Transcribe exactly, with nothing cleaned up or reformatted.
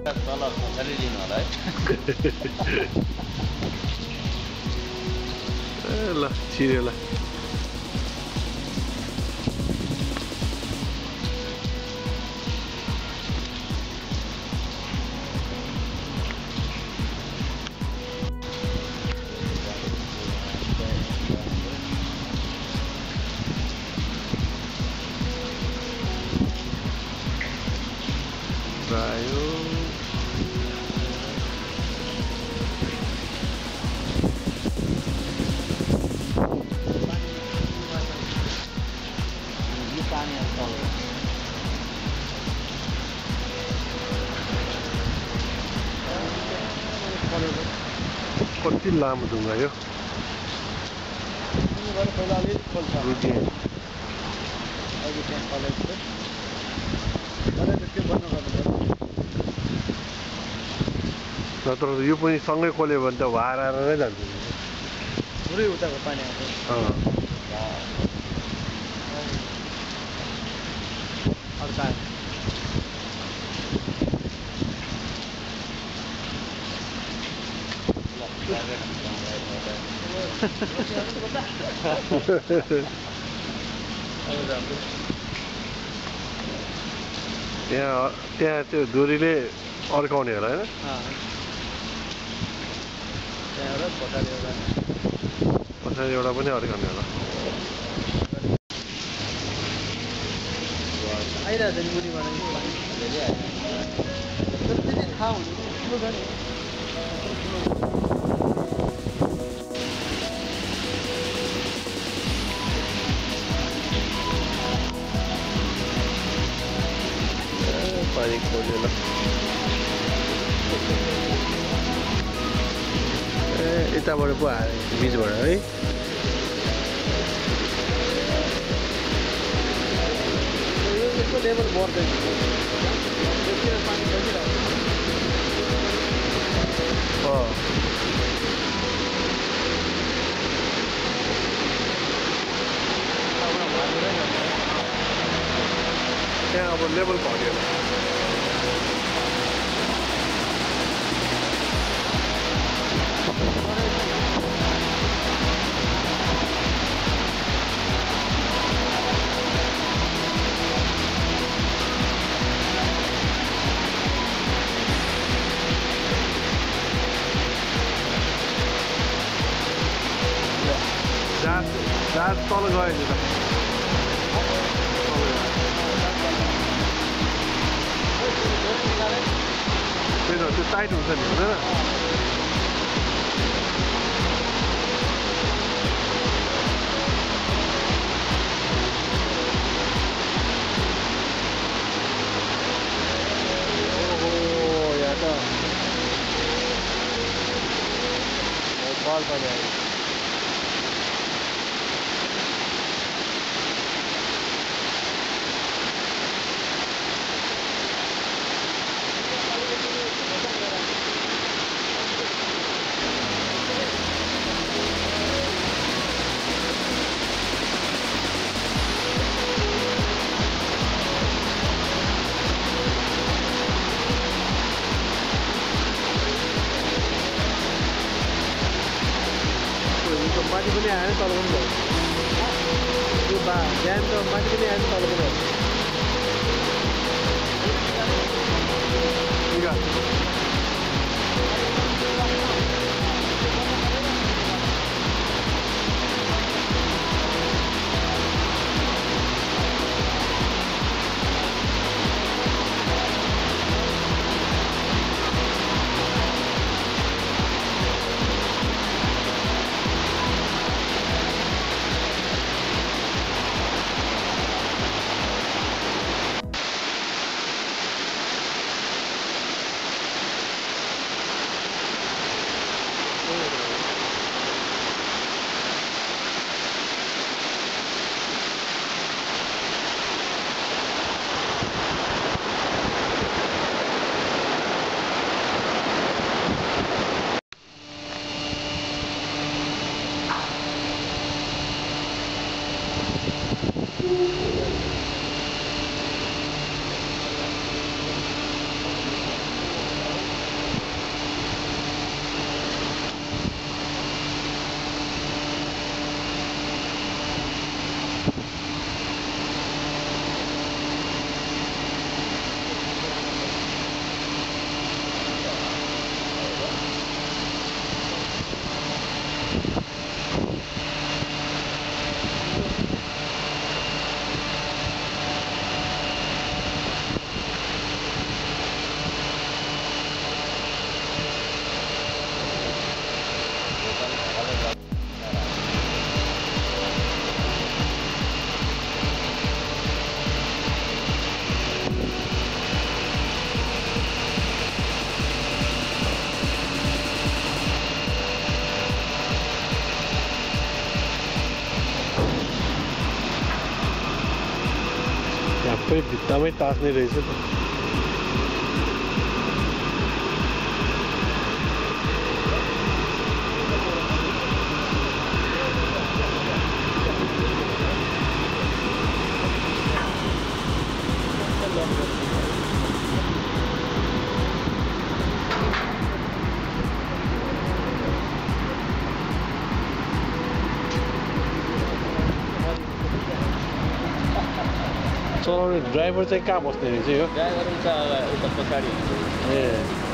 तल खसाली दिनु होला है ल छिर्यो ल Rayo. कति लामो ढुङ्गा यो नत्र यो पनि सँगै खोल्यो भने त भाराएर नै जान्छ पुरै उताको पानी आउँछ अड्का त्यहाँ त्यहाँ त्यो डोरीले अड्काउने होला हैन पछाडि एउटा पनि अड्काउने होला आइरहेछ नि मुनिबाट त्यति थाहा हुँदैन पानी खोल्यो ल ए यताबाट पो आयो बीचबाट है यसको लेभल बढ्दैन पानी अ त्यहाँ अब लेभल घट्यो जहाज जहाज तल गयो नि त त्यही त त्यो टाइट हुन्छ नि हुँदैन ओहो यहाँ त बल पनि आयो माथि पनि आयो तल पनि भयो त्यो बा बिहान त माथि पनि आयो तल पनि भयो फेरि भित्तामै तास्ने रहेछ त चलाउने ड्राइभर चाहिँ कहाँ बस्ने रहेछ यो ड्राइभर उता उता पछाडि ए